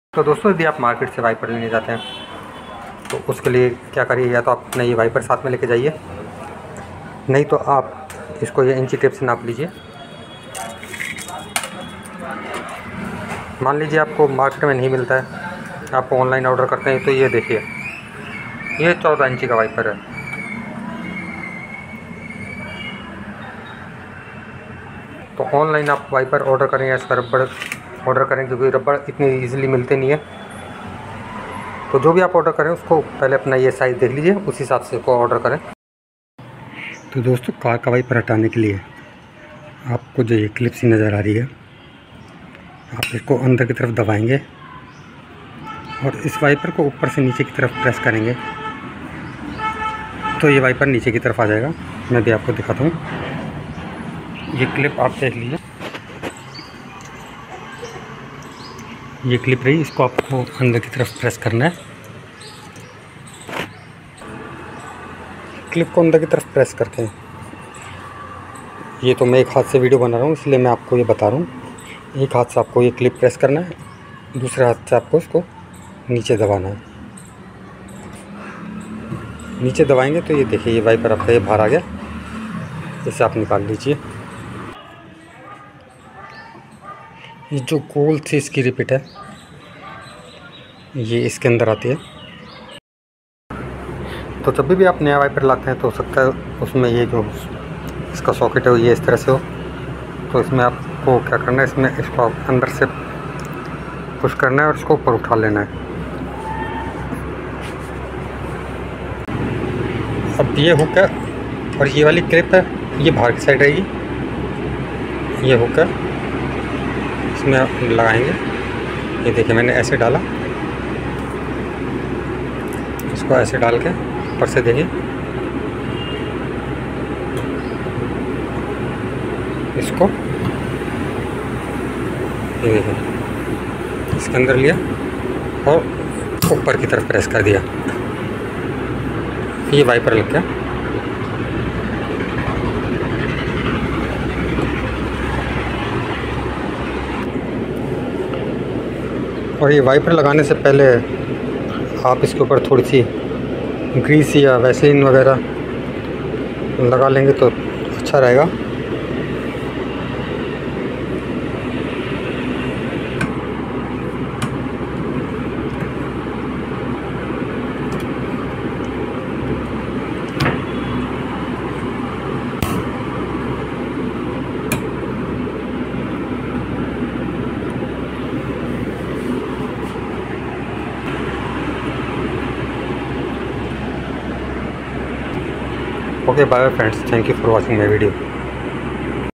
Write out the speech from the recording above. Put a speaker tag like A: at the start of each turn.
A: तो दोस्तों, यदि आप मार्केट से वाइपर लेने जाते हैं तो उसके लिए क्या करिए, या तो आप अपना ये वाइपर साथ में लेके जाइए, नहीं तो आप इसको ये इंची टेप से नाप लीजिए। मान लीजिए आपको मार्केट में नहीं मिलता है, आपको ऑनलाइन ऑर्डर करते हैं, तो ये देखिए, ये 14 इंची का वाइपर है। तो ऑनलाइन आप वाइपर ऑर्डर करें या इसका रबड़ ऑर्डर करें, क्योंकि रबड़ इतनी ईजिली मिलते नहीं है। तो जो भी आप ऑर्डर करें उसको पहले अपना ये साइज़ देख लीजिए, उस हिसाब से इसको ऑर्डर करें। तो दोस्तों, कार का वाइपर हटाने के लिए आपको जो ये क्लिप सी नज़र आ रही है, आप इसको अंदर की तरफ दबाएंगे और इस वाइपर को ऊपर से नीचे की तरफ प्रेस करेंगे तो ये वाइपर नीचे की तरफ आ जाएगा। मैं भी आपको दिखाता हूँ। ये क्लिप आप देख लीजिए, ये क्लिप रही, इसको आपको अंदर की तरफ प्रेस करना है। क्लिप को अंदर की तरफ प्रेस करके, ये तो मैं एक हाथ से वीडियो बना रहा हूँ इसलिए मैं आपको ये बता रहा हूँ। एक हाथ से आपको ये क्लिप प्रेस करना है, दूसरे हाथ से आपको इसको नीचे दबाना है। नीचे दबाएंगे तो ये देखिए, ये वाइपर आपका ये बाहर आ गया। इसे आप निकाल लीजिए। ये जो गोल थी इसकी रिपीट है, ये इसके अंदर आती है। तो जब भी आप नया वाइपर लाते हैं तो हो सकता है उसमें ये जो इसका सॉकेट है ये इस तरह से हो। तो इसमें आपको क्या करना है, इसमें इसको अंदर से पुश करना है और इसको ऊपर उठा लेना है। अब ये हुक है और ये वाली क्लिप है, ये बाहर की साइड रहेगी। ये हुक है, इसमें आप लगाएंगे। ये देखिए, मैंने ऐसे डाला, इसको ऐसे डाल के ऊपर से देखिए, इसको ये देखिए इसके अंदर लिया और ऊपर की तरफ प्रेस कर दिया, ये वाइपर लग गया। और ये वाइपर लगाने से पहले आप इसके ऊपर थोड़ी सी ग्रीस या वैसलीन वगैरह लगा लेंगे तो अच्छा रहेगा। Okay, bye friends. Thank you for watching my video.